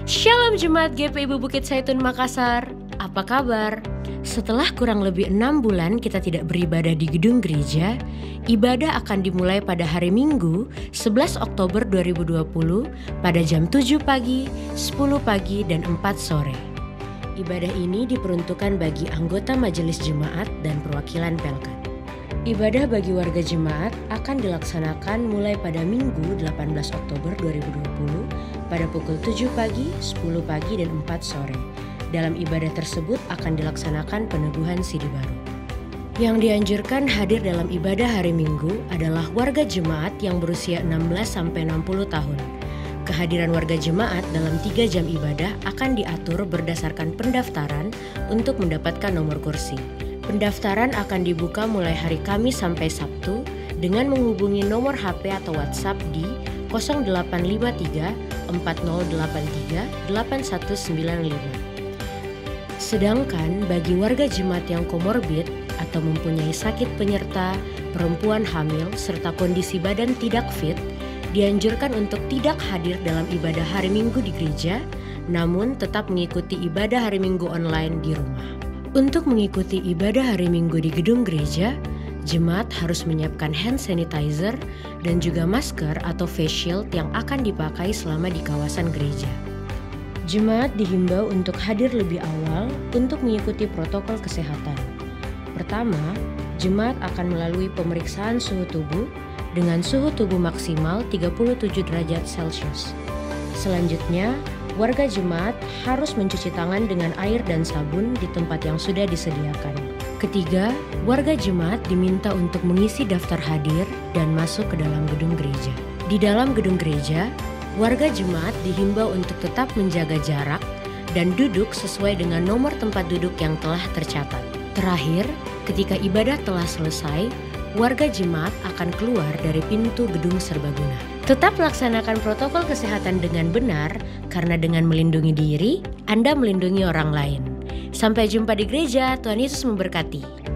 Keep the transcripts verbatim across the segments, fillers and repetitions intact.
Shalom Jemaat G P I Bukit Zaitun Makassar, apa kabar? Setelah kurang lebih enam bulan kita tidak beribadah di gedung gereja, ibadah akan dimulai pada hari Minggu sebelas Oktober dua ribu dua puluh pada jam tujuh pagi, sepuluh pagi, dan empat sore. Ibadah ini diperuntukkan bagi anggota majelis jemaat dan perwakilan Pelkat. Ibadah bagi warga jemaat akan dilaksanakan mulai pada Minggu delapan belas Oktober dua ribu dua puluh pada pukul tujuh pagi, sepuluh pagi, dan empat sore. Dalam ibadah tersebut akan dilaksanakan peneguhan sidi baru. Yang dianjurkan hadir dalam ibadah hari Minggu adalah warga jemaat yang berusia enam belas sampai enam puluh tahun. Kehadiran warga jemaat dalam tiga jam ibadah akan diatur berdasarkan pendaftaran untuk mendapatkan nomor kursi. Pendaftaran akan dibuka mulai hari Kamis sampai Sabtu dengan menghubungi nomor H P atau WhatsApp di nol delapan lima tiga, empat nol delapan tiga, delapan satu sembilan lima. Sedangkan bagi warga jemaat yang komorbid atau mempunyai sakit penyerta, perempuan hamil, serta kondisi badan tidak fit, dianjurkan untuk tidak hadir dalam ibadah hari Minggu di gereja, namun tetap mengikuti ibadah hari Minggu online di rumah. Untuk mengikuti ibadah hari Minggu di gedung gereja, jemaat harus menyiapkan hand sanitizer dan juga masker atau face shield yang akan dipakai selama di kawasan gereja. Jemaat dihimbau untuk hadir lebih awal untuk mengikuti protokol kesehatan. Pertama, jemaat akan melalui pemeriksaan suhu tubuh dengan suhu tubuh maksimal tiga puluh tujuh derajat Celcius. Selanjutnya, warga jemaat harus mencuci tangan dengan air dan sabun di tempat yang sudah disediakan. Ketiga, warga jemaat diminta untuk mengisi daftar hadir dan masuk ke dalam gedung gereja. Di dalam gedung gereja, warga jemaat dihimbau untuk tetap menjaga jarak dan duduk sesuai dengan nomor tempat duduk yang telah tercatat. Terakhir, ketika ibadah telah selesai, warga jemaat akan keluar dari pintu gedung serbaguna. Tetap laksanakan protokol kesehatan dengan benar, karena dengan melindungi diri, Anda melindungi orang lain. Sampai jumpa di gereja, Tuhan Yesus memberkati.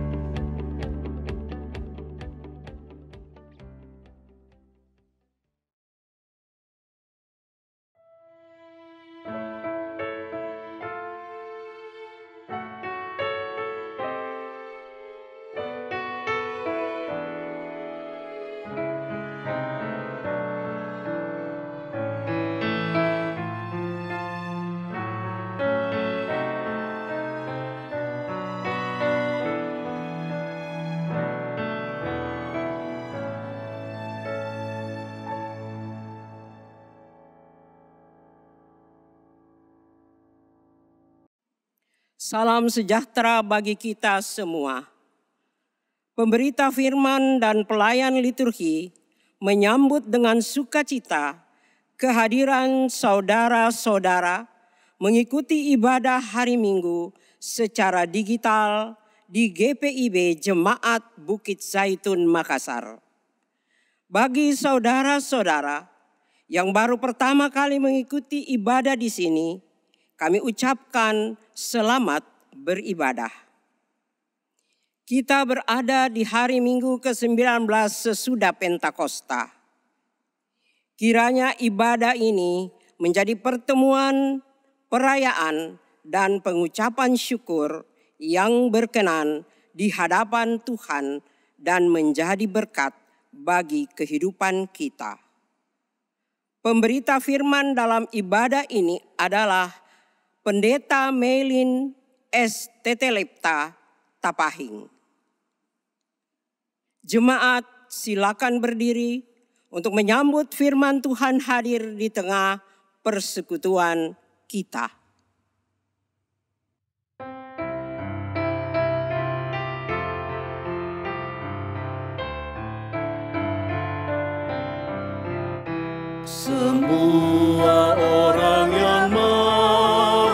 Salam sejahtera bagi kita semua. Pemberita firman dan pelayan liturgi menyambut dengan sukacita kehadiran saudara-saudara mengikuti ibadah hari Minggu secara digital di G P I B Jemaat Bukit Zaitun Makassar. Bagi saudara-saudara yang baru pertama kali mengikuti ibadah di sini, kami ucapkan selamat beribadah. Kita berada di hari Minggu ke sembilan belas sesudah Pentakosta. Kiranya ibadah ini menjadi pertemuan, perayaan, dan pengucapan syukur yang berkenan di hadapan Tuhan dan menjadi berkat bagi kehidupan kita. Pemberita firman dalam ibadah ini adalah Pendeta Melin S. Tetelepta Tapahing. Jemaat silakan berdiri untuk menyambut firman Tuhan hadir di tengah persekutuan kita. Semua orang yang mau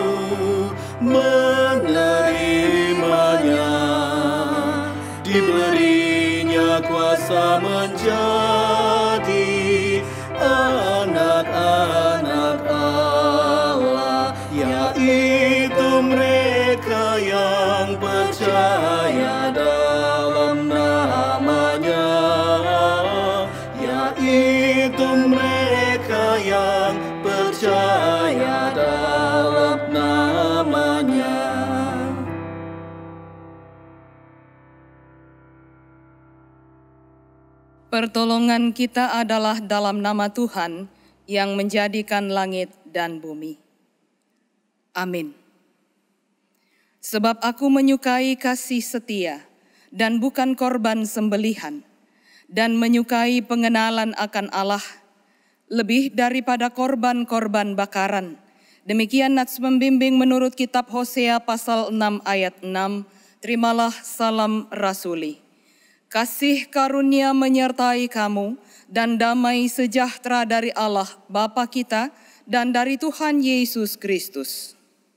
menerimanya diberinya kuasa menjadi anak-anak Allah, yaitu mereka yang percaya dalam namanya, yaitu mereka yang percaya Pertolongan kita adalah dalam nama Tuhan yang menjadikan langit dan bumi. Amin. Sebab aku menyukai kasih setia dan bukan korban sembelihan, dan menyukai pengenalan akan Allah lebih daripada korban-korban bakaran. Demikian nats membimbing menurut kitab Hosea pasal enam ayat enam. Terimalah salam rasuli. Kasih karunia menyertai kamu dan damai sejahtera dari Allah Bapa kita dan dari Tuhan Yesus Kristus.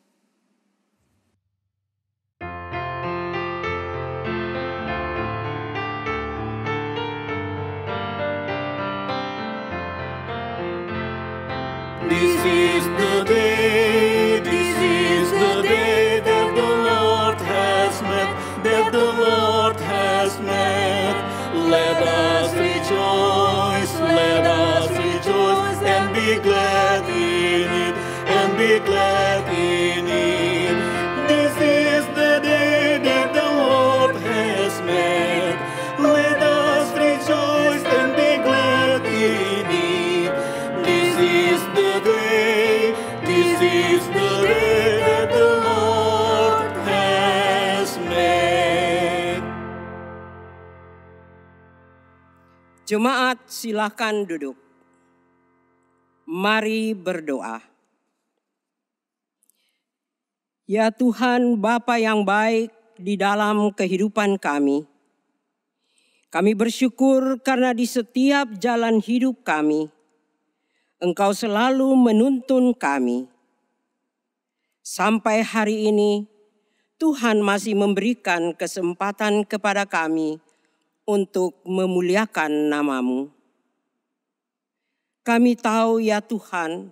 This is the day, this is the day that the Lord has made, that the Lord has made. Let us rejoice, let us rejoice and be glad in it, and be glad in it. This is the day that the Lord has made. Let us rejoice and be glad in it. This is the day, this is the day that the Lord has made. Jemaat, silakan duduk. Mari berdoa. Ya Tuhan, Bapa yang baik di dalam kehidupan kami, kami bersyukur karena di setiap jalan hidup kami, Engkau selalu menuntun kami. Sampai hari ini, Tuhan masih memberikan kesempatan kepada kami untuk memuliakan nama-Mu. Kami tahu ya Tuhan,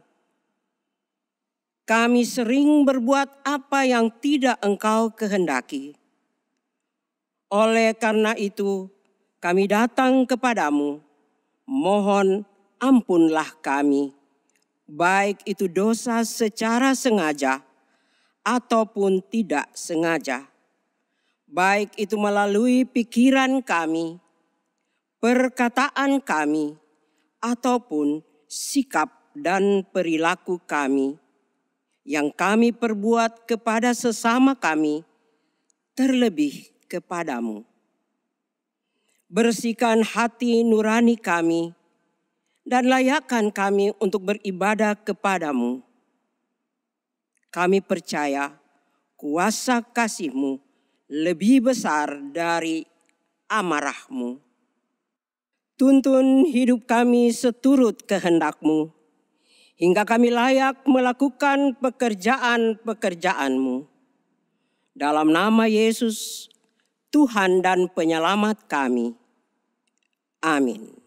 kami sering berbuat apa yang tidak Engkau kehendaki. Oleh karena itu, kami datang kepadamu, mohon ampunlah kami, baik itu dosa secara sengaja ataupun tidak sengaja, baik itu melalui pikiran kami, perkataan kami, ataupun sikap dan perilaku kami yang kami perbuat kepada sesama kami, terlebih kepadamu. Bersihkan hati nurani kami dan layakkan kami untuk beribadah kepadamu. Kami percaya kuasa kasih-Mu lebih besar dari amarah-Mu. Tuntun hidup kami seturut kehendak-Mu, hingga kami layak melakukan pekerjaan-pekerjaan-Mu. Dalam nama Yesus, Tuhan dan Penyelamat kami. Amin.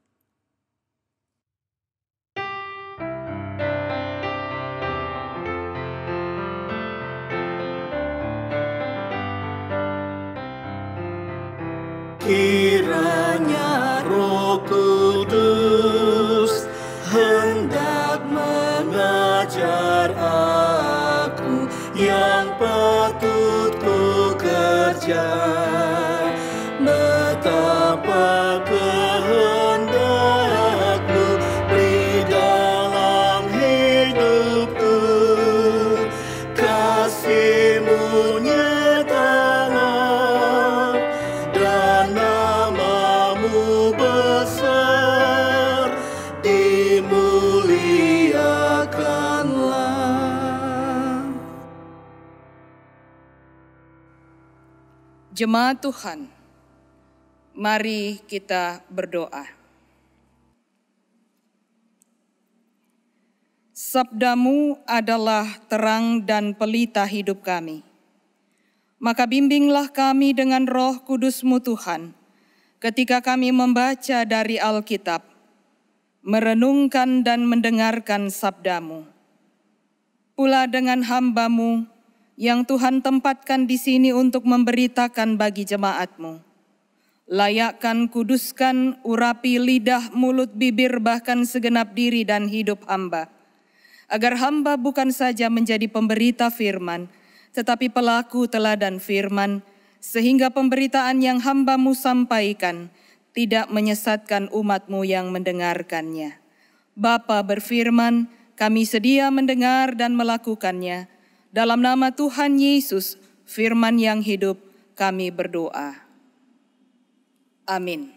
Kiranya Roh Kudus hendak mengajar aku yang patut ku kerja, betapa kehendak-Mu di dalam hidupku. Kasih-Mu nyatalah dan nama-Mu besar dimuliakanlah. Jemaat Tuhan, mari kita berdoa. Sabda-Mu adalah terang dan pelita hidup kami. Maka bimbinglah kami dengan Roh Kudus-Mu Tuhan, ketika kami membaca dari Alkitab, merenungkan dan mendengarkan sabda-Mu. Pula dengan hamba-Mu yang Tuhan tempatkan di sini untuk memberitakan bagi jemaat-Mu. Layakkan, kuduskan, urapi lidah, mulut, bibir, bahkan segenap diri dan hidup hamba, agar hamba bukan saja menjadi pemberita firman, tetapi pelaku teladan firman, sehingga pemberitaan yang hamba-Mu sampaikan tidak menyesatkan umat-Mu yang mendengarkannya. Bapa berfirman, kami sedia mendengar dan melakukannya. Dalam nama Tuhan Yesus, firman yang hidup, kami berdoa. Amin.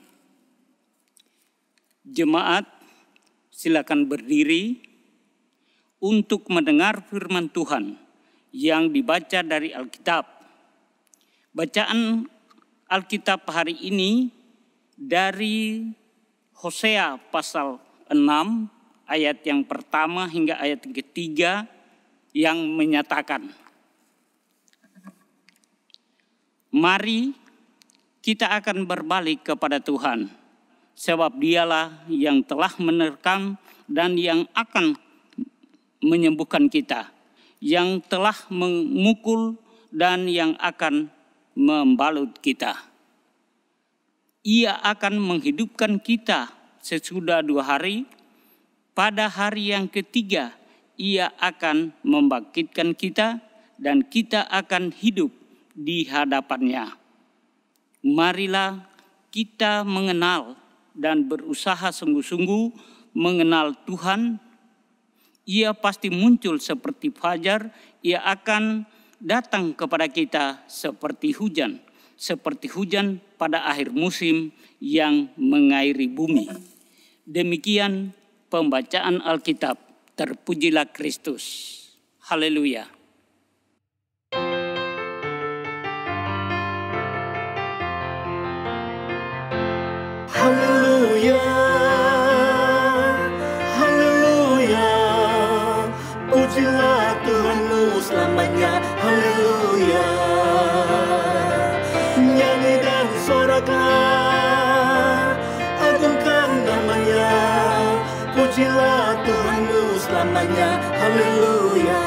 Jemaat, silakan berdiri untuk mendengar firman Tuhan yang dibaca dari Alkitab. Bacaan Alkitab hari ini dari Hosea pasal enam ayat yang pertama hingga ayat yang ketiga yang menyatakan, mari kita akan berbalik kepada Tuhan, sebab Dialah yang telah menerkam dan yang akan menyembuhkan kita, yang telah memukul dan yang akan membalut kita. Ia akan menghidupkan kita sesudah dua hari. Pada hari yang ketiga, Ia akan membangkitkan kita dan kita akan hidup di hadapannya. Marilah kita mengenal dan berusaha sungguh-sungguh mengenal Tuhan. Ia pasti muncul seperti fajar, Ia akan datang kepada kita seperti hujan, seperti hujan pada akhir musim yang mengairi bumi. Demikian pembacaan Alkitab. Terpujilah Kristus. Haleluya. Haleluya, haleluya, pujilah Tuhanmu selamanya. Haleluya, nyanyi dan soraklah, agungkan namanya. Pujilah Tuhanmu selamanya. Haleluya.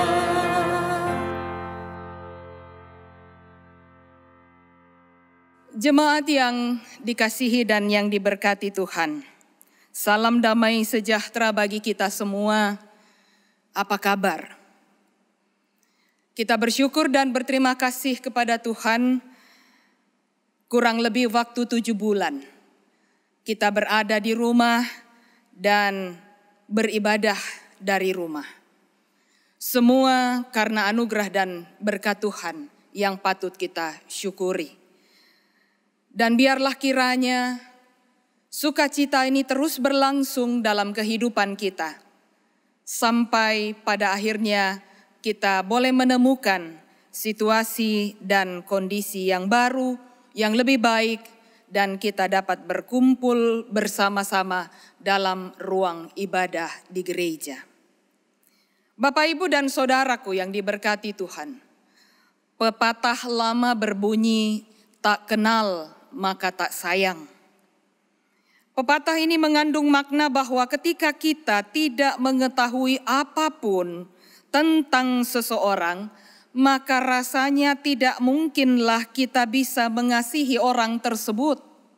Jemaat yang dikasihi dan yang diberkati Tuhan, salam damai sejahtera bagi kita semua. Apa kabar? Kita bersyukur dan berterima kasih kepada Tuhan. Kurang lebih waktu tujuh bulan kita berada di rumah dan beribadah dari rumah. Semua karena anugerah dan berkat Tuhan yang patut kita syukuri. Dan biarlah kiranya sukacita ini terus berlangsung dalam kehidupan kita, sampai pada akhirnya kita boleh menemukan situasi dan kondisi yang baru, yang lebih baik, dan kita dapat berkumpul bersama-sama dalam ruang ibadah di gereja. Bapak, Ibu, dan saudaraku yang diberkati Tuhan, pepatah lama berbunyi, tak kenal maka tak sayang. Pepatah ini mengandung makna bahwa ketika kita tidak mengetahui apapun tentang seseorang, maka rasanya tidak mungkinlah kita bisa mengasihi orang tersebut.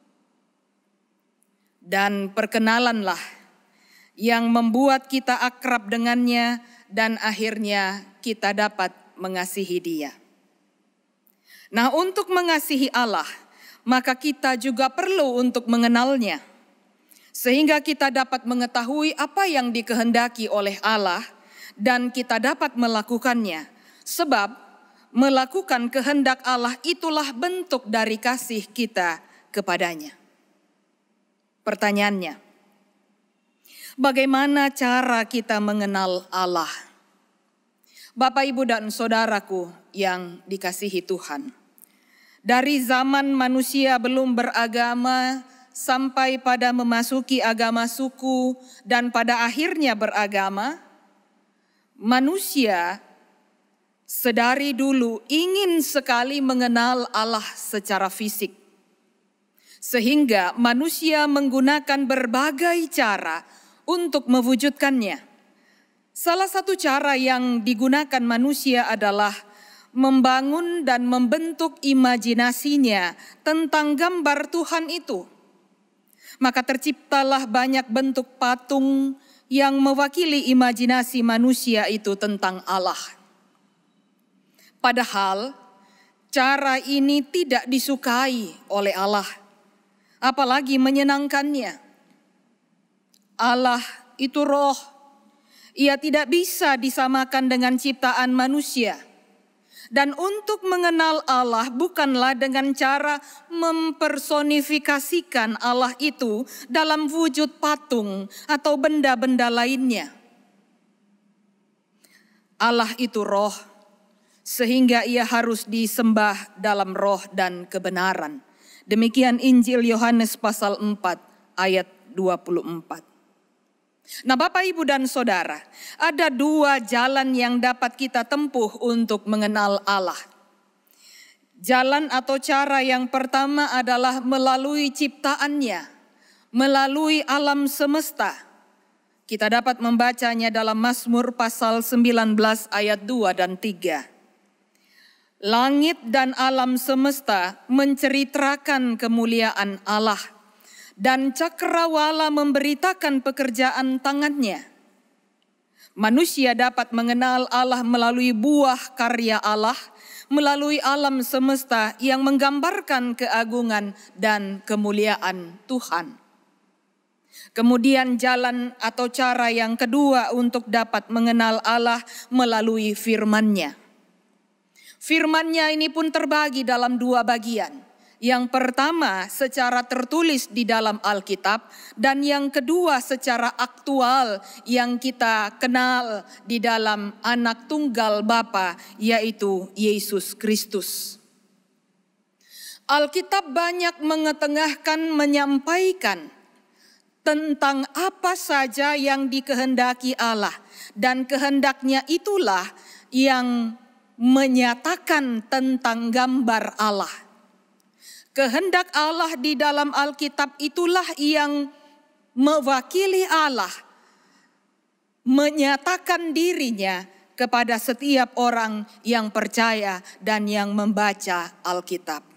Dan perkenalanlah yang membuat kita akrab dengannya dan akhirnya kita dapat mengasihi Dia. Nah, untuk mengasihi Allah, maka kita juga perlu untuk mengenalnya, sehingga kita dapat mengetahui apa yang dikehendaki oleh Allah dan kita dapat melakukannya. Sebab melakukan kehendak Allah itulah bentuk dari kasih kita kepadanya. Pertanyaannya, bagaimana cara kita mengenal Allah? Bapak, Ibu, dan saudaraku yang dikasihi Tuhan, dari zaman manusia belum beragama sampai pada memasuki agama suku dan pada akhirnya beragama, manusia sedari dulu ingin sekali mengenal Allah secara fisik. Sehingga manusia menggunakan berbagai cara untuk mewujudkannya. Salah satu cara yang digunakan manusia adalah membangun dan membentuk imajinasinya tentang gambar Tuhan itu. Maka terciptalah banyak bentuk patung yang mewakili imajinasi manusia itu tentang Allah. Padahal cara ini tidak disukai oleh Allah. apalagi menyenangkannya. Allah itu roh. Ia tidak bisa disamakan dengan ciptaan manusia. Dan untuk mengenal Allah bukanlah dengan cara mempersonifikasikan Allah itu dalam wujud patung atau benda-benda lainnya. Allah itu roh, sehingga ia harus disembah dalam roh dan kebenaran. Demikian Injil Yohanes pasal empat ayat dua puluh empat. Nah, Bapak, Ibu, dan Saudara, ada dua jalan yang dapat kita tempuh untuk mengenal Allah. Jalan atau cara yang pertama adalah melalui ciptaannya, melalui alam semesta. Kita dapat membacanya dalam Mazmur pasal sembilan belas ayat dua dan tiga. Langit dan alam semesta menceritakan kemuliaan Allah, dan cakrawala memberitakan pekerjaan tangannya. Manusia dapat mengenal Allah melalui buah karya Allah, melalui alam semesta yang menggambarkan keagungan dan kemuliaan Tuhan. Kemudian jalan atau cara yang kedua untuk dapat mengenal Allah melalui firman-Nya. Firman-Nya ini pun terbagi dalam dua bagian. Yang pertama secara tertulis di dalam Alkitab, dan yang kedua secara aktual yang kita kenal di dalam Anak Tunggal Bapa, yaitu Yesus Kristus. Alkitab banyak mengetengahkan, menyampaikan tentang apa saja yang dikehendaki Allah, dan kehendaknya itulah yang menyatakan tentang gambar Allah. Kehendak Allah di dalam Alkitab itulah yang mewakili Allah, menyatakan dirinya kepada setiap orang yang percaya dan yang membaca Alkitab.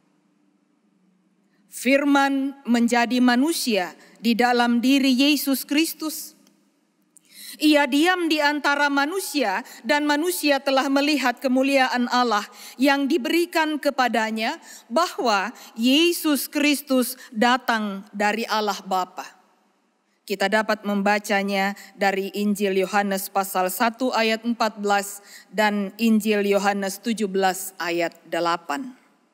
Firman menjadi manusia di dalam diri Yesus Kristus. Ia diam di antara manusia, dan manusia telah melihat kemuliaan Allah yang diberikan kepadanya, bahwa Yesus Kristus datang dari Allah Bapa. Kita dapat membacanya dari Injil Yohanes pasal satu ayat empat belas dan Injil Yohanes tujuh belas ayat delapan.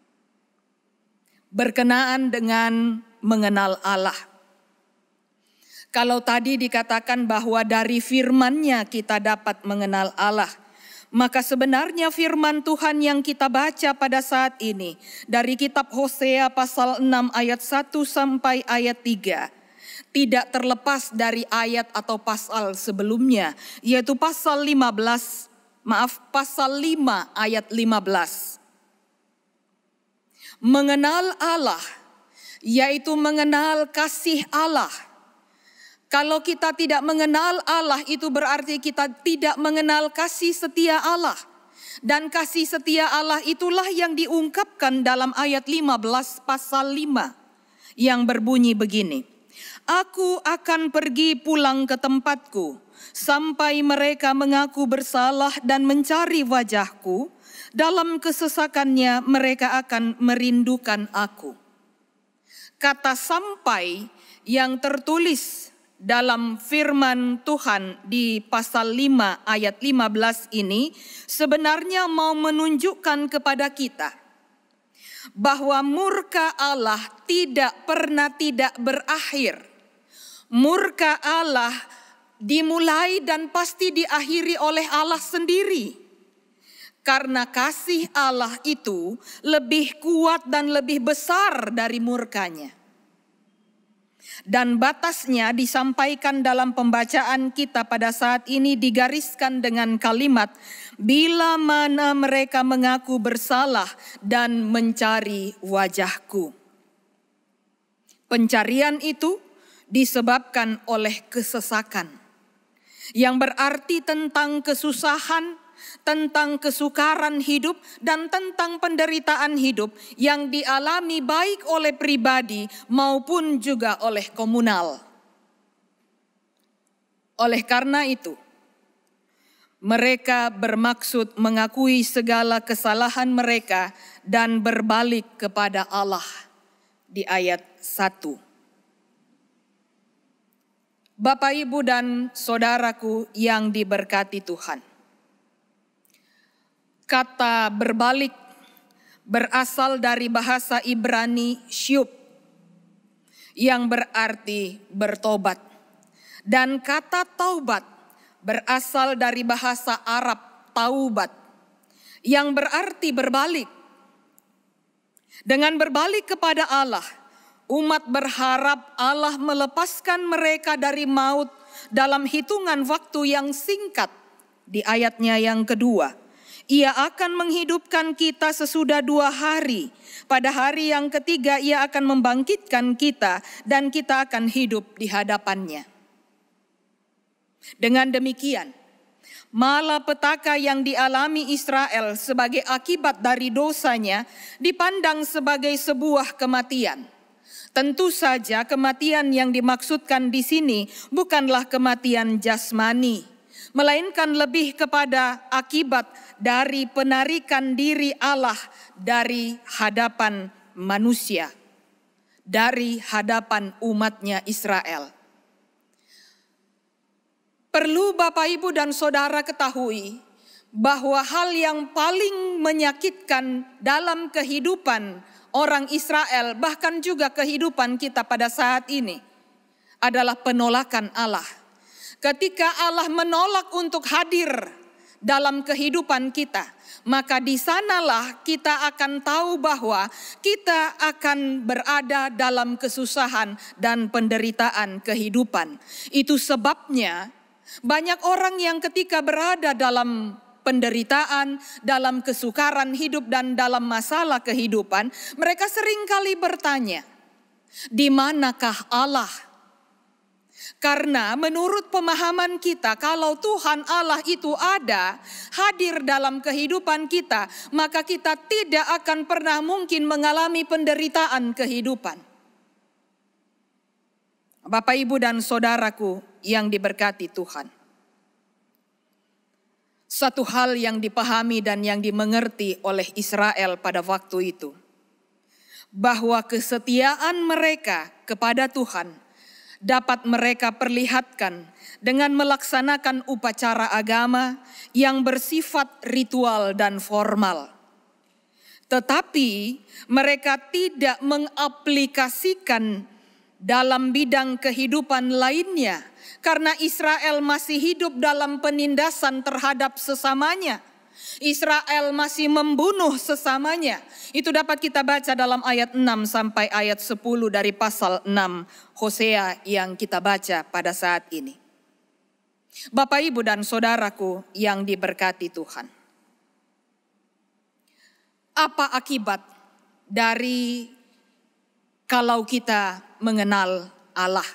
Berkenaan dengan mengenal Allah. Kalau tadi dikatakan bahwa dari firman-Nya kita dapat mengenal Allah, maka sebenarnya firman Tuhan yang kita baca pada saat ini dari kitab Hosea pasal enam ayat satu sampai ayat tiga tidak terlepas dari ayat atau pasal sebelumnya, yaitu pasal lima belas, maaf, pasal lima ayat lima belas. Mengenal Allah, yaitu mengenal kasih Allah. Kalau kita tidak mengenal Allah, itu berarti kita tidak mengenal kasih setia Allah. Dan kasih setia Allah itulah yang diungkapkan dalam ayat lima belas pasal lima. Yang berbunyi begini. Aku akan pergi pulang ke tempatku, sampai mereka mengaku bersalah dan mencari wajahku. Dalam kesesakannya mereka akan merindukan aku. Kata sampai yang tertulis dalam firman Tuhan di pasal lima ayat lima belas ini sebenarnya mau menunjukkan kepada kita bahwa murka Allah tidak pernah tidak berakhir. Murka Allah dimulai dan pasti diakhiri oleh Allah sendiri. Karena kasih Allah itu lebih kuat dan lebih besar dari murkanya. Dan batasnya disampaikan dalam pembacaan kita pada saat ini digariskan dengan kalimat, bila mana mereka mengaku bersalah dan mencari wajahku. Pencarian itu disebabkan oleh kesesakan, yang berarti tentang kesusahan, tentang kesukaran hidup, dan tentang penderitaan hidup yang dialami baik oleh pribadi maupun juga oleh komunal. Oleh karena itu, mereka bermaksud mengakui segala kesalahan mereka dan berbalik kepada Allah. di ayat satu. Bapak, Ibu, dan saudaraku yang diberkati Tuhan. Kata berbalik berasal dari bahasa Ibrani syub yang berarti bertobat. Dan kata taubat berasal dari bahasa Arab taubat yang berarti berbalik. Dengan berbalik kepada Allah, umat berharap Allah melepaskan mereka dari maut dalam hitungan waktu yang singkat. Di ayatnya yang kedua, Ia akan menghidupkan kita sesudah dua hari. Pada hari yang ketiga Ia akan membangkitkan kita dan kita akan hidup di hadapannya. Dengan demikian, malapetaka yang dialami Israel sebagai akibat dari dosanya dipandang sebagai sebuah kematian. Tentu saja kematian yang dimaksudkan di sini bukanlah kematian jasmani, melainkan lebih kepada akibat dari penarikan diri Allah dari hadapan manusia, dari hadapan umatnya Israel. Perlu Bapak, Ibu, dan Saudara ketahui bahwa hal yang paling menyakitkan dalam kehidupan orang Israel, bahkan juga kehidupan kita pada saat ini, adalah penolakan Allah. Ketika Allah menolak untuk hadir dalam kehidupan kita, maka di sanalah kita akan tahu bahwa kita akan berada dalam kesusahan dan penderitaan kehidupan. Itu sebabnya banyak orang yang ketika berada dalam penderitaan, dalam kesukaran hidup dan dalam masalah kehidupan, mereka seringkali bertanya, di manakah Allah? Karena menurut pemahaman kita, kalau Tuhan Allah itu ada, hadir dalam kehidupan kita, maka kita tidak akan pernah mungkin mengalami penderitaan kehidupan. Bapak, Ibu, dan saudaraku yang diberkati Tuhan. Satu hal yang dipahami dan yang dimengerti oleh Israel pada waktu itu, bahwa kesetiaan mereka kepada Tuhan dapat mereka perlihatkan dengan melaksanakan upacara agama yang bersifat ritual dan formal. Tetapi mereka tidak mengaplikasikan dalam bidang kehidupan lainnya, karena Israel masih hidup dalam penindasan terhadap sesamanya. Israel masih membunuh sesamanya. Itu dapat kita baca dalam ayat enam sampai ayat sepuluh dari pasal enam Hosea yang kita baca pada saat ini. Bapak, Ibu, dan saudaraku yang diberkati Tuhan. Apa akibat dari kalau kita mengenal Allah?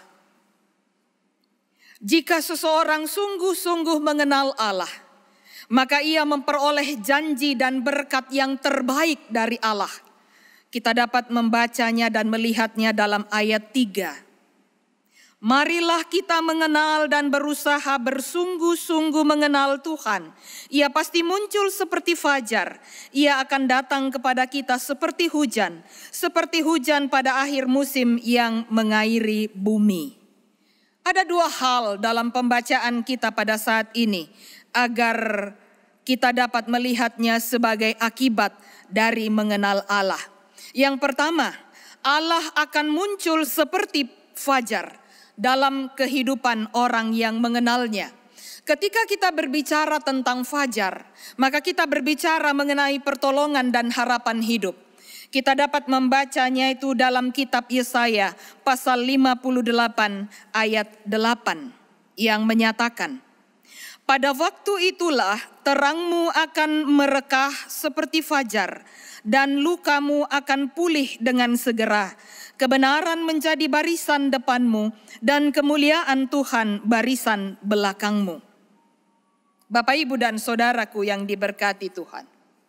Jika seseorang sungguh-sungguh mengenal Allah, maka ia memperoleh janji dan berkat yang terbaik dari Allah. Kita dapat membacanya dan melihatnya dalam ayat tiga. Marilah kita mengenal dan berusaha bersungguh-sungguh mengenal Tuhan. Ia pasti muncul seperti fajar. Ia akan datang kepada kita seperti hujan. Seperti hujan pada akhir musim yang mengairi bumi. Ada dua hal dalam pembacaan kita pada saat ini agar kita dapat melihatnya sebagai akibat dari mengenal Allah. Yang pertama, Allah akan muncul seperti fajar dalam kehidupan orang yang mengenalnya. Ketika kita berbicara tentang fajar, maka kita berbicara mengenai pertolongan dan harapan hidup. Kita dapat membacanya itu dalam kitab Yesaya pasal lima puluh delapan ayat delapan yang menyatakan, pada waktu itulah terangmu akan merekah seperti fajar dan lukamu akan pulih dengan segera. Kebenaran menjadi barisan depanmu dan kemuliaan Tuhan barisan belakangmu. Bapak, Ibu, dan saudaraku yang diberkati Tuhan.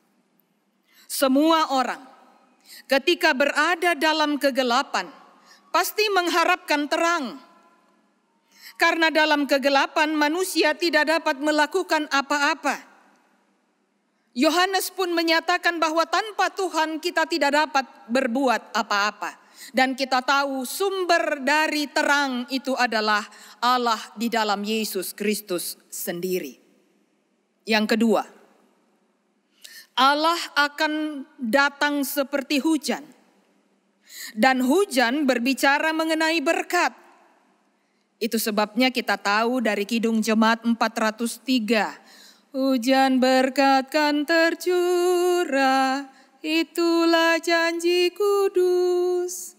Semua orang ketika berada dalam kegelapan pasti mengharapkan terang. Karena dalam kegelapan manusia tidak dapat melakukan apa-apa. Yohanes pun menyatakan bahwa tanpa Tuhan kita tidak dapat berbuat apa-apa. Dan kita tahu sumber dari terang itu adalah Allah di dalam Yesus Kristus sendiri. Yang kedua, Allah akan datang seperti hujan. Dan hujan berbicara mengenai berkat. Itu sebabnya kita tahu dari Kidung Jemaat empat ratus tiga. Hujan berkat kan tercurah, itulah janji kudus.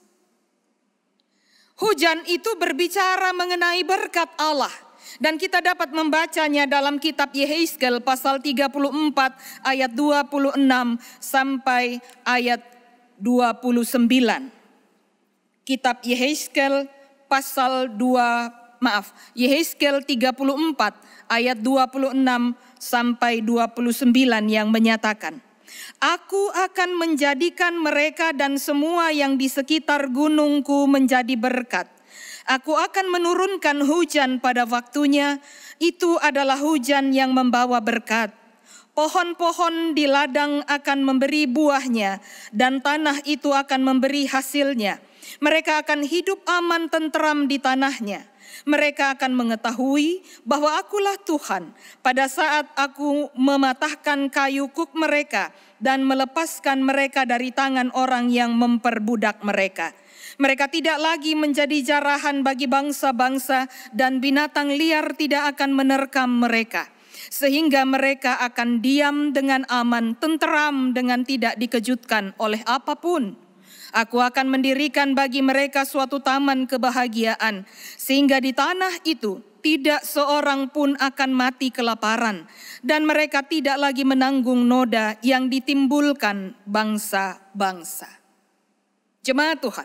Hujan itu berbicara mengenai berkat Allah. Dan kita dapat membacanya dalam kitab Yehezkel pasal tiga puluh empat ayat dua puluh enam sampai ayat dua puluh sembilan. Kitab Yehezkel pasal dua maaf, Yehezkel tiga puluh empat ayat dua puluh enam sampai dua puluh sembilan yang menyatakan, Aku akan menjadikan mereka dan semua yang di sekitar gunungku menjadi berkat. Aku akan menurunkan hujan pada waktunya, itu adalah hujan yang membawa berkat. Pohon-pohon di ladang akan memberi buahnya, dan tanah itu akan memberi hasilnya. Mereka akan hidup aman tentram di tanahnya. Mereka akan mengetahui bahwa akulah Tuhan pada saat aku mematahkan kayu kuk mereka dan melepaskan mereka dari tangan orang yang memperbudak mereka. Mereka tidak lagi menjadi jarahan bagi bangsa-bangsa dan binatang liar tidak akan menerkam mereka. Sehingga mereka akan diam dengan aman, tenteram dengan tidak dikejutkan oleh apapun. Aku akan mendirikan bagi mereka suatu taman kebahagiaan, sehingga di tanah itu tidak seorang pun akan mati kelaparan, dan mereka tidak lagi menanggung noda yang ditimbulkan bangsa-bangsa. Jemaat Tuhan,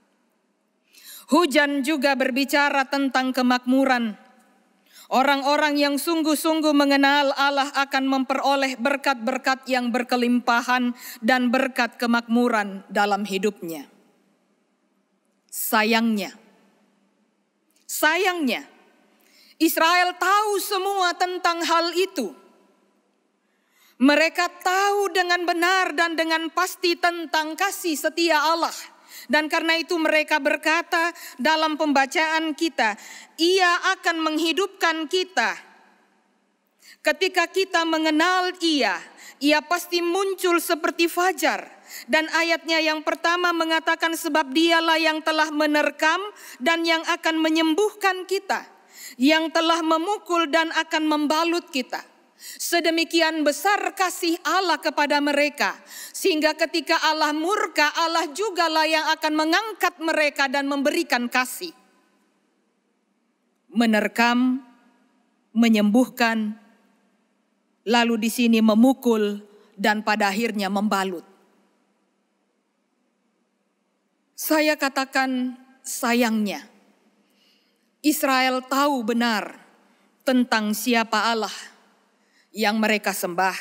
hujan juga berbicara tentang kemakmuran. Orang-orang yang sungguh-sungguh mengenal Allah akan memperoleh berkat-berkat yang berkelimpahan dan berkat kemakmuran dalam hidupnya. Sayangnya, sayangnya, Israel tahu semua tentang hal itu. Mereka tahu dengan benar dan dengan pasti tentang kasih setia Allah. Dan karena itu mereka berkata dalam pembacaan kita, Ia akan menghidupkan kita. Ketika kita mengenal Ia, Ia pasti muncul seperti fajar. Dan ayatnya yang pertama mengatakan sebab Dialah yang telah menerkam dan yang akan menyembuhkan kita. Yang telah memukul dan akan membalut kita. Sedemikian besar kasih Allah kepada mereka, sehingga ketika Allah murka, Allah jugalah yang akan mengangkat mereka dan memberikan kasih. Menerkam, menyembuhkan, lalu di sini memukul dan pada akhirnya membalut. Saya katakan sayangnya, Israel tahu benar tentang siapa Allah yang mereka sembah.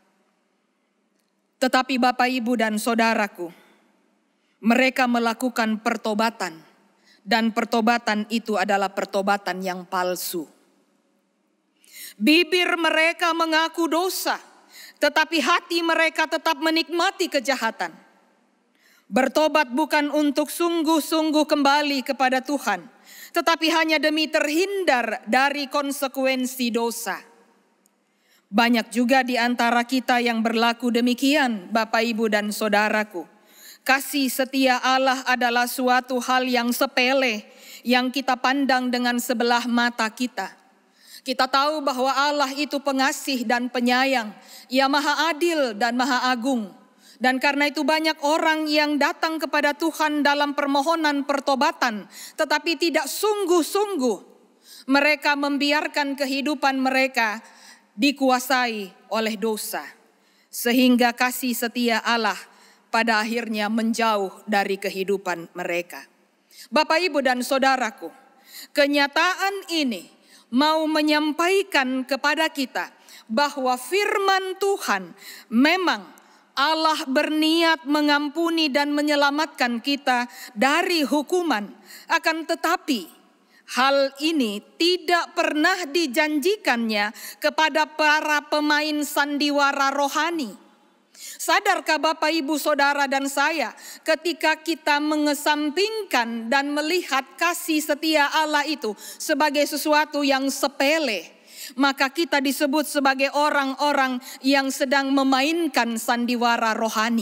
Tetapi Bapak, Ibu, dan Saudaraku, mereka melakukan pertobatan. Dan pertobatan itu adalah pertobatan yang palsu. Bibir mereka mengaku dosa, tetapi hati mereka tetap menikmati kejahatan. Bertobat bukan untuk sungguh-sungguh kembali kepada Tuhan, tetapi hanya demi terhindar dari konsekuensi dosa. Banyak juga di antara kita yang berlaku demikian, Bapak, Ibu, dan Saudaraku. Kasih setia Allah adalah suatu hal yang sepele, yang kita pandang dengan sebelah mata kita. Kita tahu bahwa Allah itu pengasih dan penyayang. Ia maha adil dan maha agung. Dan karena itu banyak orang yang datang kepada Tuhan dalam permohonan pertobatan, tetapi tidak sungguh-sungguh. Mereka membiarkan kehidupan mereka dikuasai oleh dosa, sehingga kasih setia Allah pada akhirnya menjauh dari kehidupan mereka. Bapak, Ibu, dan Saudaraku, kenyataan ini mau menyampaikan kepada kita bahwa firman Tuhan memang Allah berniat mengampuni dan menyelamatkan kita dari hukuman, akan tetapi hal ini tidak pernah dijanjikannya kepada para pemain sandiwara rohani. Sadarkah Bapak, Ibu, Saudara, dan saya, ketika kita mengesampingkan dan melihat kasih setia Allah itu sebagai sesuatu yang sepele, maka kita disebut sebagai orang-orang yang sedang memainkan sandiwara rohani.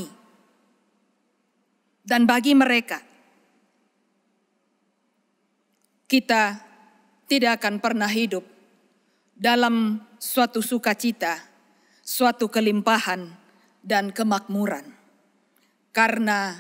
Dan bagi mereka, kita tidak akan pernah hidup dalam suatu sukacita, suatu kelimpahan, dan kemakmuran. Karena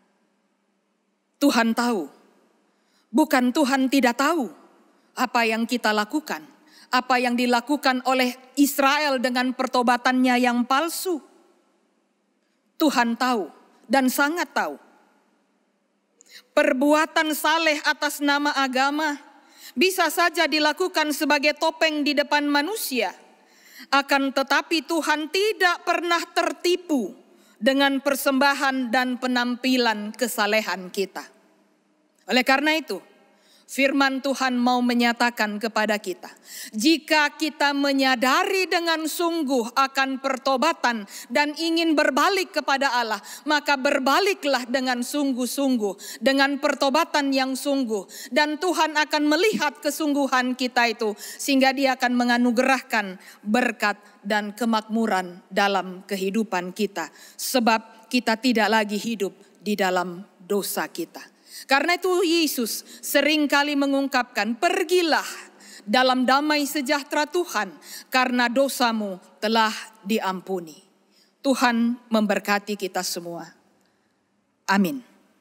Tuhan tahu, bukan Tuhan tidak tahu apa yang kita lakukan, apa yang dilakukan oleh Israel dengan pertobatannya yang palsu. Tuhan tahu dan sangat tahu. Perbuatan saleh atas nama agama bisa saja dilakukan sebagai topeng di depan manusia. Akan tetapi Tuhan tidak pernah tertipu dengan persembahan dan penampilan kesalehan kita. Oleh karena itu, firman Tuhan mau menyatakan kepada kita, jika kita menyadari dengan sungguh akan pertobatan dan ingin berbalik kepada Allah, maka berbaliklah dengan sungguh-sungguh, dengan pertobatan yang sungguh. Dan Tuhan akan melihat kesungguhan kita itu, sehingga Dia akan menganugerahkan berkat dan kemakmuran dalam kehidupan kita. Sebab kita tidak lagi hidup di dalam dosa kita. Karena itu Yesus seringkali mengungkapkan, pergilah dalam damai sejahtera Tuhan karena dosamu telah diampuni. Tuhan memberkati kita semua. Amin.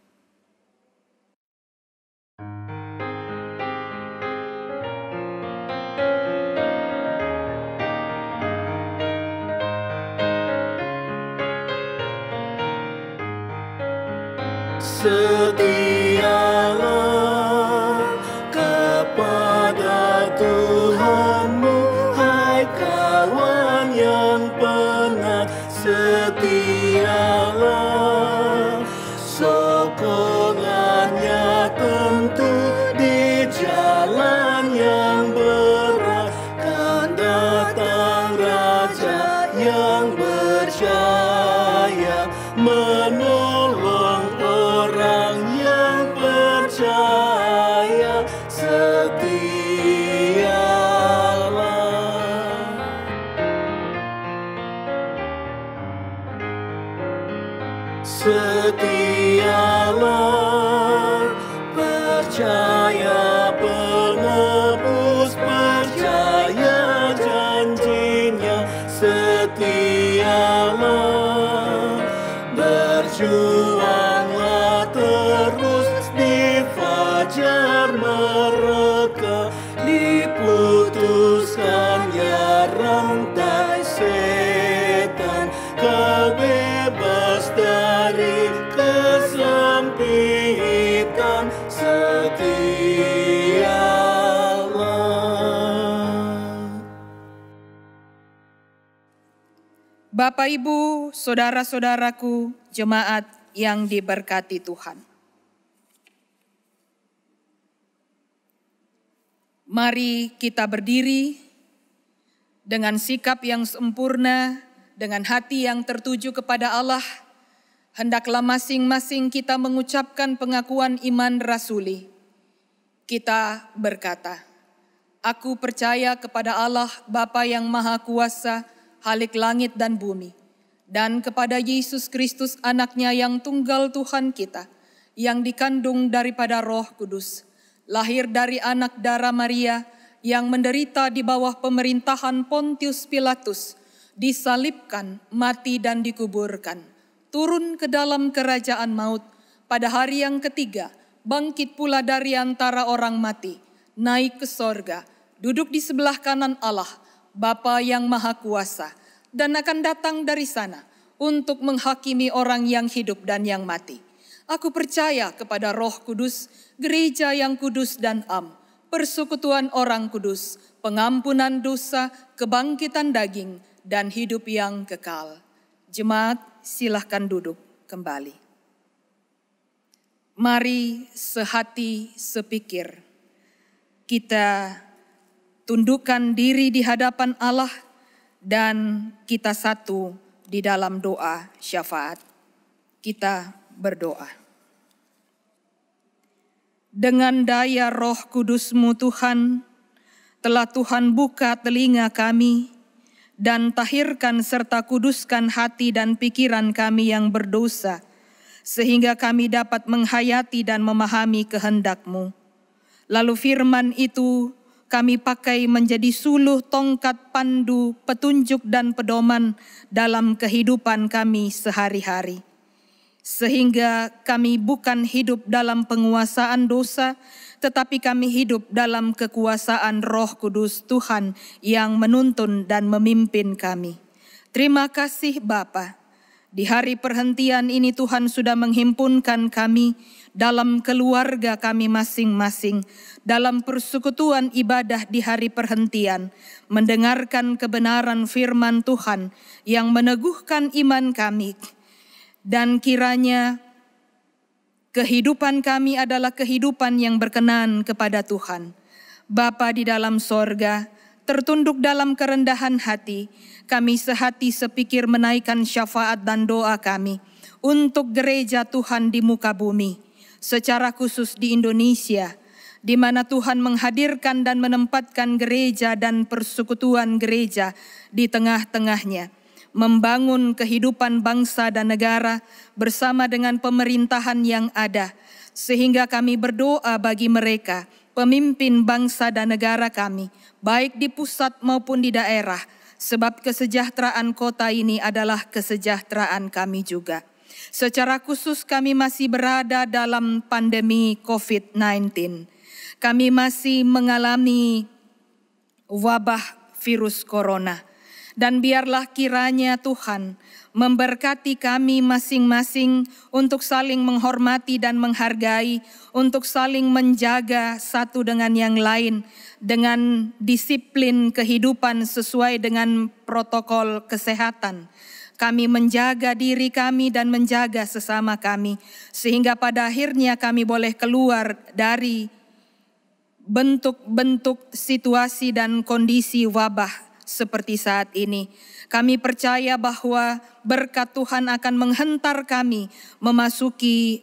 Setialah kepada Tuhanmu, hai kawan yang penat. Setialah, sokongannya tentu di jalan yang berat. Kan datang Raja yang berjaya menolong orang yang percaya. Setialah, setialah, percaya penebus, percaya janjinya. Setialah, berjuanglah terus di fajar mereka, diputuskannya rantai setan, kau bebas dari kesempitan. Setialah. Bapak, Ibu, saudara-saudaraku, jemaat yang diberkati Tuhan. Mari kita berdiri dengan sikap yang sempurna, dengan hati yang tertuju kepada Allah. Hendaklah masing-masing kita mengucapkan pengakuan iman rasuli. Kita berkata, aku percaya kepada Allah Bapa yang Maha Kuasa, Halik langit dan bumi, dan kepada Yesus Kristus anaknya yang tunggal Tuhan kita, yang dikandung daripada Roh Kudus, lahir dari anak darah Maria, yang menderita di bawah pemerintahan Pontius Pilatus, disalibkan, mati dan dikuburkan, turun ke dalam kerajaan maut, pada hari yang ketiga, bangkit pula dari antara orang mati, naik ke sorga, duduk di sebelah kanan Allah, Bapa yang Maha Kuasa, dan akan datang dari sana untuk menghakimi orang yang hidup dan yang mati. Aku percaya kepada Roh Kudus, gereja yang kudus dan am, persekutuan orang kudus, pengampunan dosa, kebangkitan daging, dan hidup yang kekal. Jemaat, silahkan duduk kembali. Mari sehati sepikir, kita tundukkan diri di hadapan Allah dan kita satu di dalam doa syafaat. Kita berdoa. Dengan daya Roh Kudus-Mu Tuhan, telah Tuhan buka telinga kami dan tahirkan serta kuduskan hati dan pikiran kami yang berdosa, sehingga kami dapat menghayati dan memahami kehendak-Mu. Lalu firman itu kami pakai menjadi suluh tongkat pandu, petunjuk dan pedoman dalam kehidupan kami sehari-hari. Sehingga kami bukan hidup dalam penguasaan dosa, tetapi kami hidup dalam kekuasaan Roh Kudus Tuhan yang menuntun dan memimpin kami. Terima kasih Bapa. Di hari perhentian ini Tuhan sudah menghimpunkan kami dalam keluarga kami masing-masing, dalam persekutuan ibadah di hari perhentian, mendengarkan kebenaran firman Tuhan yang meneguhkan iman kami. Dan kiranya kehidupan kami adalah kehidupan yang berkenan kepada Tuhan. Bapa di dalam sorga, tertunduk dalam kerendahan hati, kami sehati sepikir menaikkan syafaat dan doa kami untuk gereja Tuhan di muka bumi, secara khusus di Indonesia, di mana Tuhan menghadirkan dan menempatkan gereja dan persekutuan gereja di tengah-tengahnya, membangun kehidupan bangsa dan negara bersama dengan pemerintahan yang ada, sehingga kami berdoa bagi mereka, pemimpin bangsa dan negara kami, baik di pusat maupun di daerah, sebab kesejahteraan kota ini adalah kesejahteraan kami juga. Secara khusus kami masih berada dalam pandemi covid sembilan belas. Kami masih mengalami wabah virus corona. Dan biarlah kiranya Tuhan memberkati kami masing-masing untuk saling menghormati dan menghargai, untuk saling menjaga satu dengan yang lain, dengan disiplin kehidupan sesuai dengan protokol kesehatan. Kami menjaga diri kami dan menjaga sesama kami, sehingga pada akhirnya kami boleh keluar dari bentuk-bentuk situasi dan kondisi wabah seperti saat ini. Kami percaya bahwa berkat Tuhan akan menghentar kami memasuki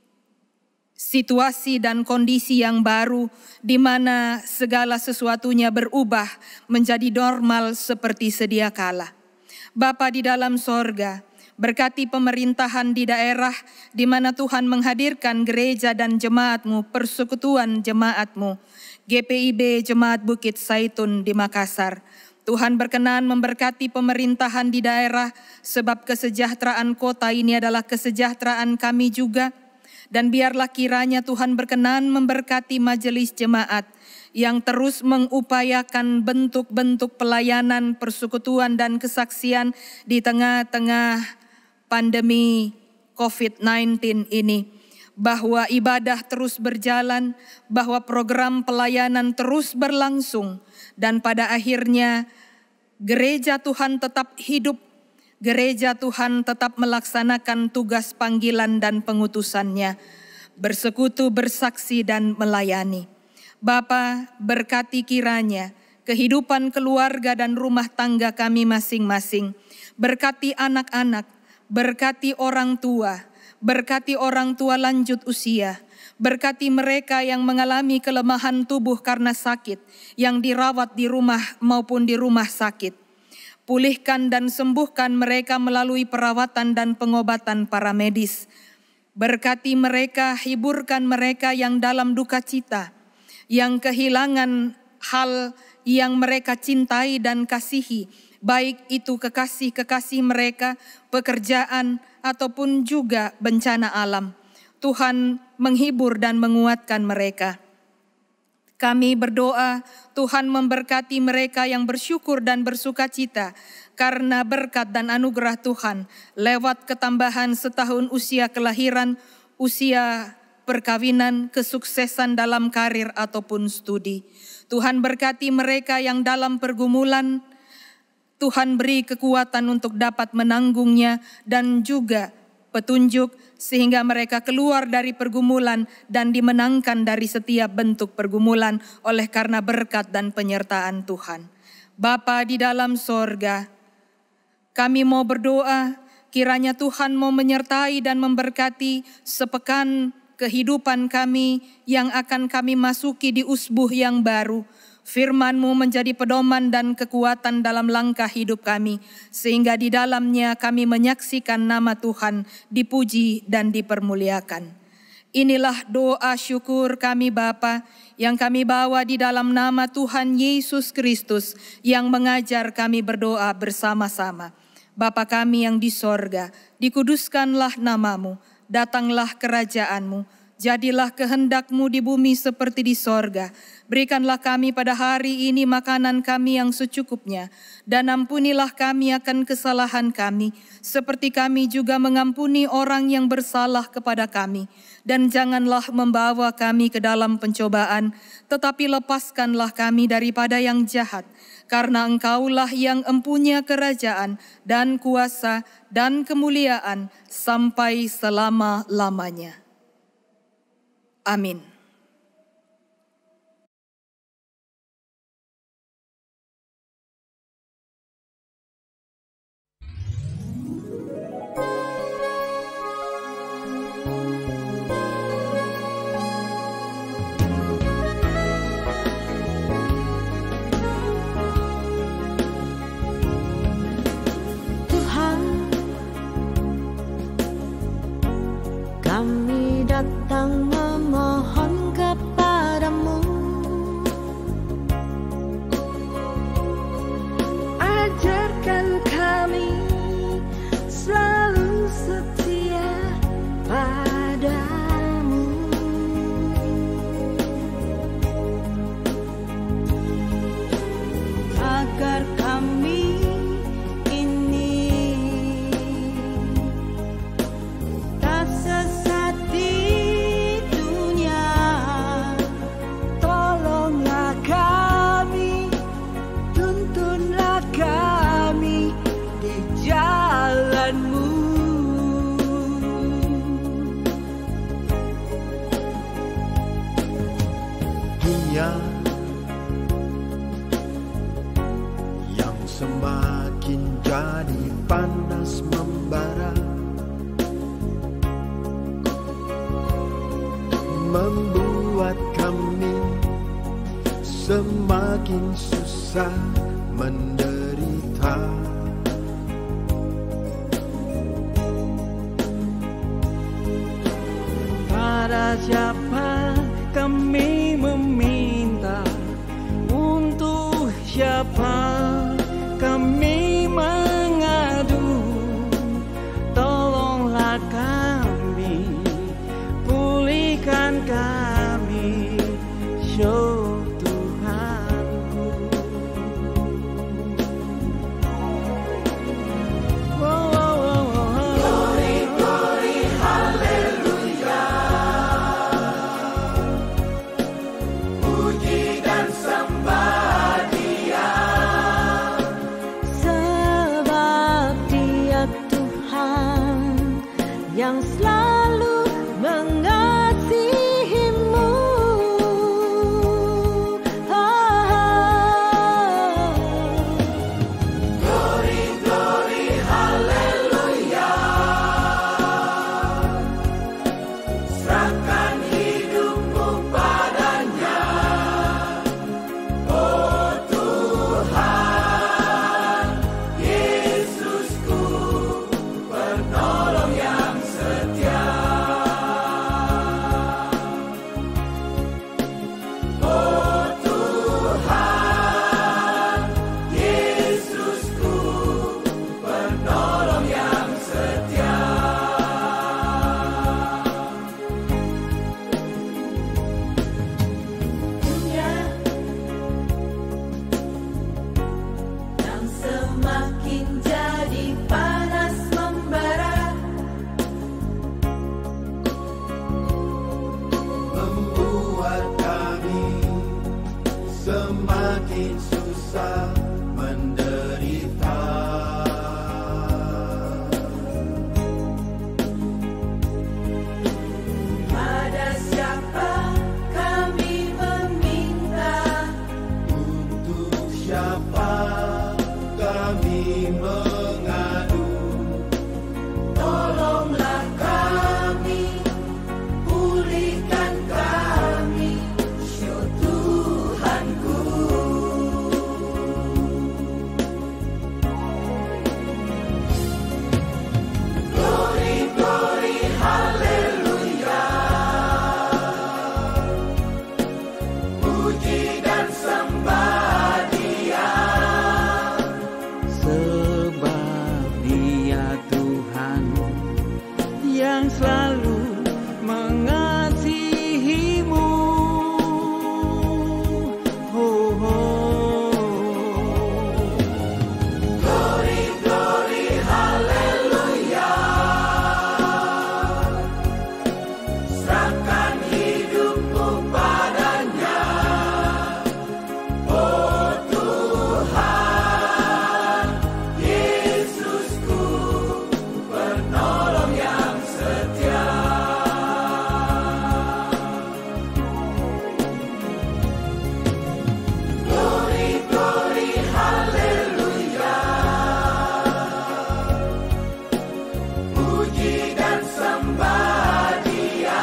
situasi dan kondisi yang baru, di mana segala sesuatunya berubah menjadi normal seperti sedia kala. Bapa di dalam sorga, berkati pemerintahan di daerah di mana Tuhan menghadirkan gereja dan jemaat-Mu, persekutuan jemaat-Mu, G P I B Jemaat Bukit Zaitun di Makassar. Tuhan berkenan memberkati pemerintahan di daerah, sebab kesejahteraan kota ini adalah kesejahteraan kami juga. Dan biarlah kiranya Tuhan berkenan memberkati majelis jemaat yang terus mengupayakan bentuk-bentuk pelayanan, persekutuan dan kesaksian di tengah-tengah pandemi covid sembilan belas ini. Bahwa ibadah terus berjalan, bahwa program pelayanan terus berlangsung, dan pada akhirnya gereja Tuhan tetap hidup, gereja Tuhan tetap melaksanakan tugas panggilan dan pengutusannya, bersekutu, bersaksi dan melayani. Bapa, berkati kiranya kehidupan keluarga dan rumah tangga kami masing-masing, berkati anak-anak, berkati orang tua, berkati orang tua lanjut usia, berkati mereka yang mengalami kelemahan tubuh karena sakit, yang dirawat di rumah maupun di rumah sakit. Pulihkan dan sembuhkan mereka melalui perawatan dan pengobatan para medis. Berkati mereka, hiburkan mereka yang dalam duka cita, yang kehilangan hal yang mereka cintai dan kasihi, baik itu kekasih-kekasih mereka, pekerjaan, ataupun juga bencana alam. Tuhan menghibur dan menguatkan mereka. Kami berdoa Tuhan memberkati mereka yang bersyukur dan bersuka cita karena berkat dan anugerah Tuhan lewat ketambahan setahun usia kelahiran, usia perkawinan, kesuksesan dalam karir ataupun studi. Tuhan berkati mereka yang dalam pergumulan, Tuhan beri kekuatan untuk dapat menanggungnya dan juga petunjuk sehingga mereka keluar dari pergumulan dan dimenangkan dari setiap bentuk pergumulan oleh karena berkat dan penyertaan Tuhan. Bapa di dalam sorga, Kami mau berdoa, kiranya Tuhan mau menyertai dan memberkati sepekan kehidupan kami yang akan kami masuki di usbuh yang baru. Firman-Mu menjadi pedoman dan kekuatan dalam langkah hidup kami, sehingga di dalamnya kami menyaksikan nama Tuhan dipuji dan dipermuliakan. Inilah doa syukur kami Bapa yang kami bawa di dalam nama Tuhan Yesus Kristus yang mengajar kami berdoa bersama-sama. Bapa kami yang di sorga, dikuduskanlah namamu, datanglah kerajaan-Mu, jadilah kehendak-Mu di bumi seperti di sorga. Berikanlah kami pada hari ini makanan kami yang secukupnya, dan ampunilah kami akan kesalahan kami, seperti kami juga mengampuni orang yang bersalah kepada kami. Dan janganlah membawa kami ke dalam pencobaan, tetapi lepaskanlah kami daripada yang jahat. Karena Engkaulah yang empunya kerajaan dan kuasa dan kemuliaan sampai selama-lamanya. Amin. Kami datang memohon kepadamu, ajarkan kami selalu setia padamu, agar kami yang semakin jadi panas membara, membuat kami semakin susah menderita. Pada siapa kami meminta, untuk siapa kami mengadu, tolonglah kami, pulihkan kami, show Tuhanku. Oh, oh, oh, oh. Glory, glory, haleluya. Puji dan sembah Dia, sebab Dia Tuhan yang selalu mengasihimu. glory, glory, haleluya. Serahkan hidupmu padanya, oh Tuhan Yesusku, penolong yang setia. Oh Tuhan Yesusku, penolong yang setia. Dunia yang semakin jadi panas membara, membuat kami semakin susah menderita. pada siapa kami meminta, Untuk siapa kami kami mengadu. Tolonglah kami, pulihkan kami, syukur Tuhanku. Glory, glory, haleluya. Puji dan sembah Dia. Sebab Dia Tuhan yang selalu mengasihimu. Oh, oh. Glory, glory, haleluya. Serahkan hidupku padanya. Oh Tuhan, Yesusku, penolong yang setia. Glory, glory, haleluya. Puji dan sembah Dia.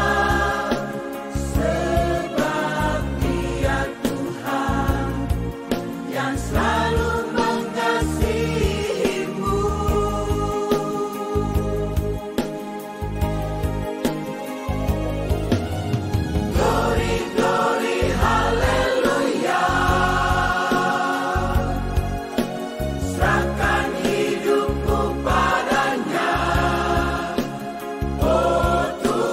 Sebab Dia Tuhan yang selalu mengasihimu. Glory, glory, haleluya. Serahkan hidupku padanya. Oh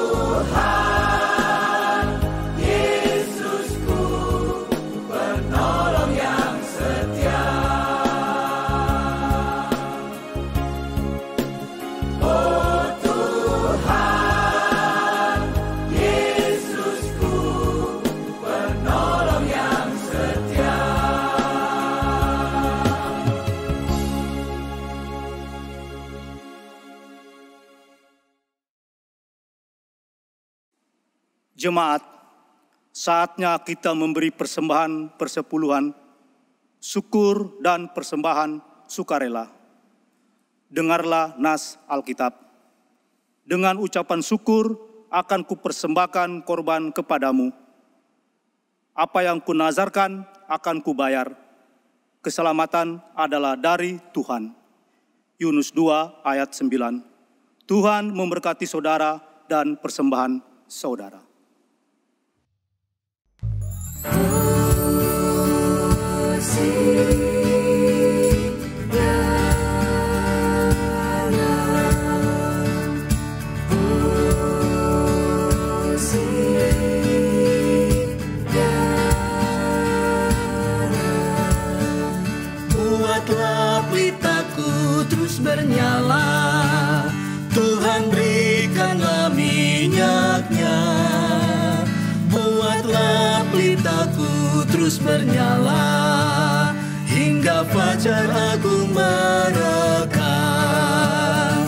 Tuhan, Yesusku, penolong yang setia. Oh Tuhan, Yesusku, penolong yang setia. Jemaat, saatnya kita memberi persembahan persepuluhan, syukur dan persembahan sukarela. Dengarlah nas Alkitab. Dengan ucapan syukur akan kupersembahkan korban kepadamu. Apa yang kunazarkan akan kubayar. Keselamatan adalah dari Tuhan. Yunus dua ayat sembilan. Tuhan memberkati saudara dan persembahan saudara. Buatlah pelitaku terus bernyala, Tuhan berikanlah minyaknya. Buatlah pelitaku terus bernyala, hingga fajar agung merekah.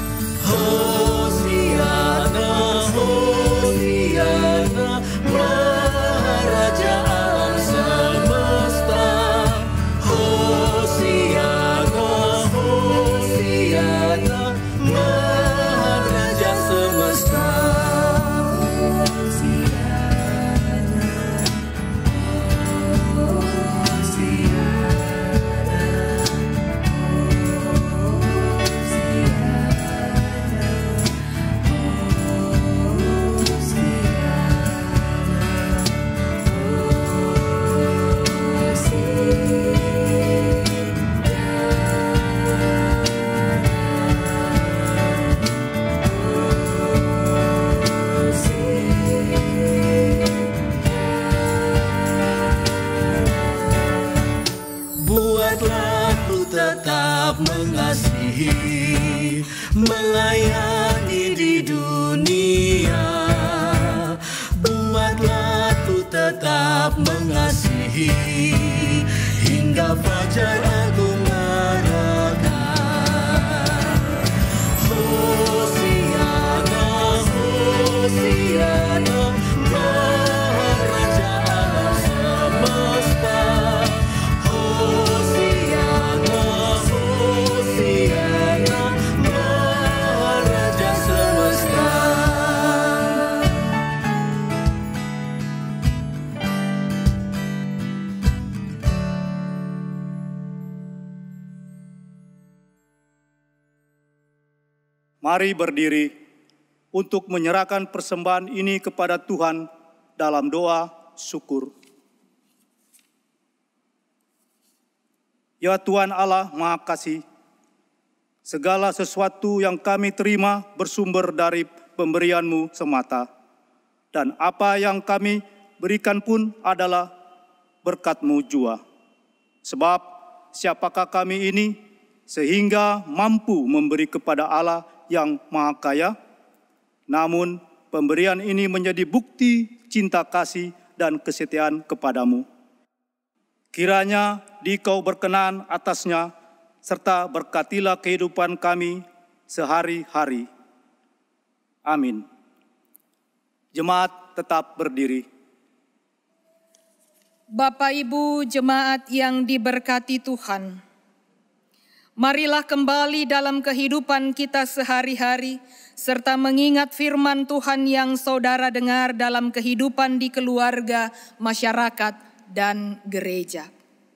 Hosiana, Hosiana, Maharaja alam semesta. Hosiana, Hosiana, Maharaja semesta. Buatlah ku tetap mengasihi, melayani di dunia. Buatlah ku tetap mengasihi, hingga fajar agung merekah. Hosiana, Hosiana, Maharaja alam semesta. Hosiana, Hosiana. Mari berdiri untuk menyerahkan persembahan ini kepada Tuhan dalam doa syukur. Ya Tuhan Allah Maha Kasih, segala sesuatu yang kami terima bersumber dari pemberian-Mu semata, dan apa yang kami berikan pun adalah berkat-Mu jua. Sebab siapakah kami ini sehingga mampu memberi kepada Allah yang Maha Kaya? Namun pemberian ini menjadi bukti cinta kasih dan kesetiaan kepadamu. Kiranya Dikau berkenan atasnya, serta berkatilah kehidupan kami sehari-hari. Amin. Jemaat tetap berdiri. Bapak Ibu jemaat yang diberkati Tuhan, marilah kembali dalam kehidupan kita sehari-hari, serta mengingat firman Tuhan yang saudara dengar dalam kehidupan di keluarga, masyarakat, dan gereja.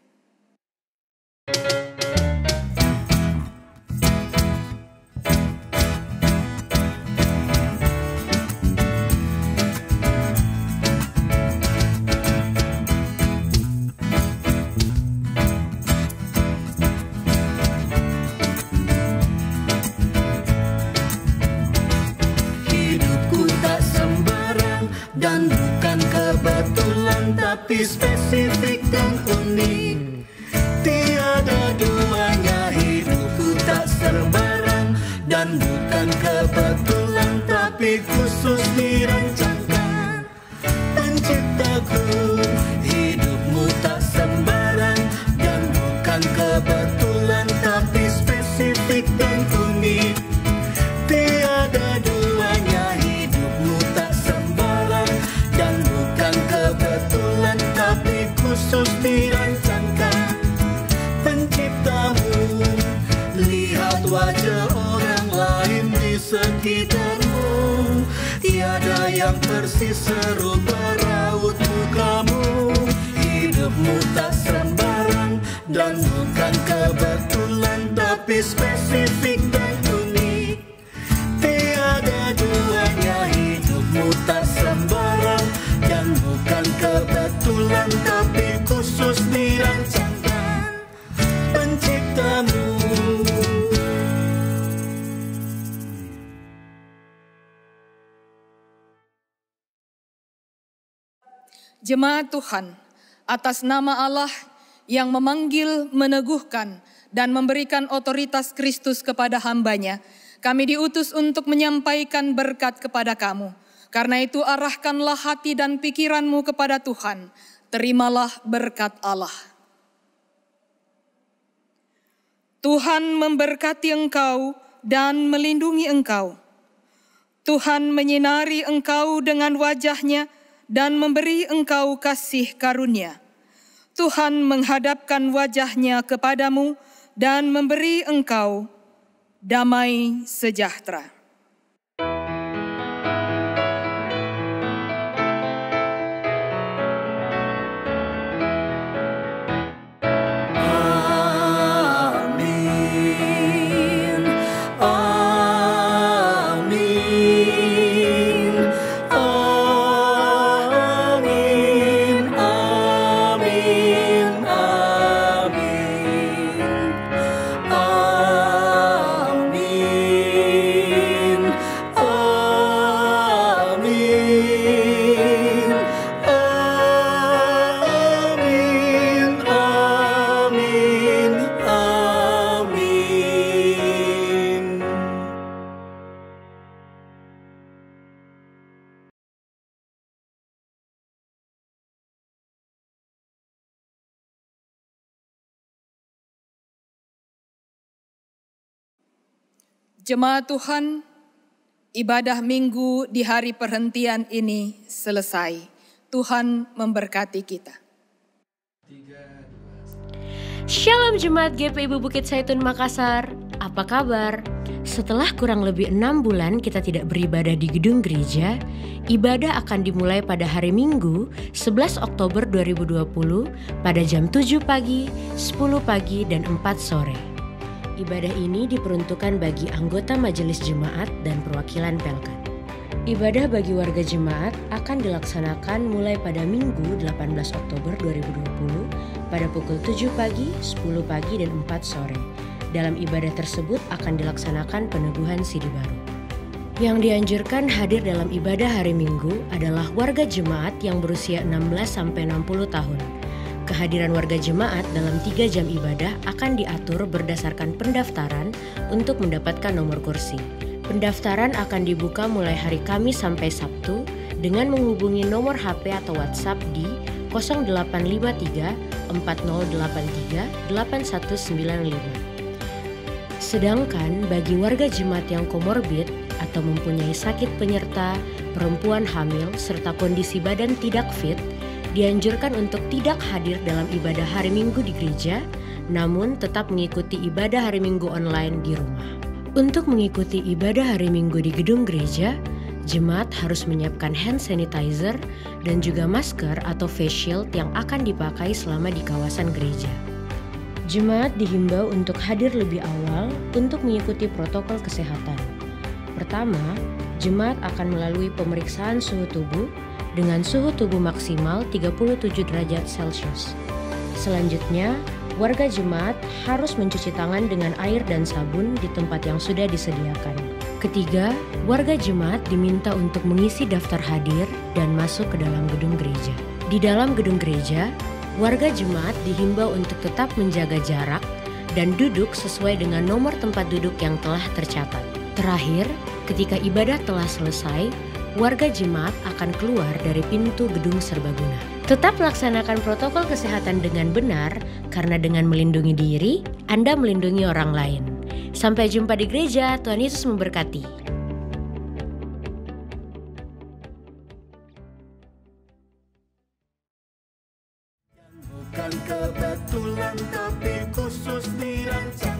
Dan bukan kebetulan, tapi spesifik dan unik. Tiada duanya, hidupku tak sembarang. Dan bukan kebetulan, tapi khusus dirancangkan Penciptaku. Hidupmu tak sembarang, dan bukan kebetulan, tapi spesifik dan unik. Tiada duanya, hidupmu tak sembarang, dan bukan kebetulan, tapi khusus dirancangkan Penciptamu. Lihat wajah orang lain di sekitarmu, tiada yang persis serupa raut mukamu. Hidupmu tak sembarang, dan bukan kebetulan, tapi spesifik dan unik. Tiada duanya, hidupmu tak sembarang, dan bukan kebetulan, tapi khusus dirancangkan Penciptamu. Jemaat Tuhan, atas nama Allah yang memanggil, meneguhkan, dan memberikan otoritas Kristus kepada hambanya, kami diutus untuk menyampaikan berkat kepada kamu. Karena itu arahkanlah hati dan pikiranmu kepada Tuhan. Terimalah berkat Allah. Tuhan memberkati engkau dan melindungi engkau. Tuhan menyinari engkau dengan wajah-Nya dan memberi engkau kasih karunia. Tuhan menghadapkan wajah-Nya kepadamu dan memberi engkau damai sejahtera. Jemaat Tuhan, ibadah minggu di hari perhentian ini selesai. Tuhan memberkati kita. Shalom Jemaat G P I B Bukit Zaitun Makassar, apa kabar? Setelah kurang lebih enam bulan kita tidak beribadah di gedung gereja, ibadah akan dimulai pada hari Minggu sebelas Oktober dua ribu dua puluh pada jam tujuh pagi, sepuluh pagi, dan empat sore. Ibadah ini diperuntukkan bagi anggota majelis jemaat dan perwakilan Pelkat. Ibadah bagi warga jemaat akan dilaksanakan mulai pada Minggu delapan belas Oktober dua ribu dua puluh pada pukul tujuh pagi, sepuluh pagi, dan empat sore. Dalam ibadah tersebut akan dilaksanakan peneguhan sidi baru. Yang dianjurkan hadir dalam ibadah hari Minggu adalah warga jemaat yang berusia enam belas sampai enam puluh tahun. Kehadiran warga jemaat dalam tiga jam ibadah akan diatur berdasarkan pendaftaran untuk mendapatkan nomor kursi. Pendaftaran akan dibuka mulai hari Kamis sampai Sabtu dengan menghubungi nomor H P atau WhatsApp di nol delapan lima tiga empat nol delapan tiga delapan satu sembilan lima. Sedangkan bagi warga jemaat yang komorbid atau mempunyai sakit penyerta, perempuan hamil, serta kondisi badan tidak fit, dianjurkan untuk tidak hadir dalam ibadah hari Minggu di gereja, namun tetap mengikuti ibadah hari Minggu online di rumah. Untuk mengikuti ibadah hari Minggu di gedung gereja, jemaat harus menyiapkan hand sanitizer dan juga masker atau face shield yang akan dipakai selama di kawasan gereja. Jemaat dihimbau untuk hadir lebih awal untuk mengikuti protokol kesehatan. Pertama, jemaat akan melalui pemeriksaan suhu tubuh dengan suhu tubuh maksimal tiga puluh tujuh derajat Celcius. Selanjutnya, warga jemaat harus mencuci tangan dengan air dan sabun di tempat yang sudah disediakan. Ketiga, warga jemaat diminta untuk mengisi daftar hadir dan masuk ke dalam gedung gereja. Di dalam gedung gereja, warga jemaat dihimbau untuk tetap menjaga jarak dan duduk sesuai dengan nomor tempat duduk yang telah tercatat. Terakhir, ketika ibadah telah selesai, warga jemaat akan keluar dari pintu gedung serbaguna. Tetap laksanakan protokol kesehatan dengan benar, karena dengan melindungi diri, Anda melindungi orang lain. Sampai jumpa di gereja, Tuhan Yesus memberkati. Bukan kebetulan tapi khusus dirancang.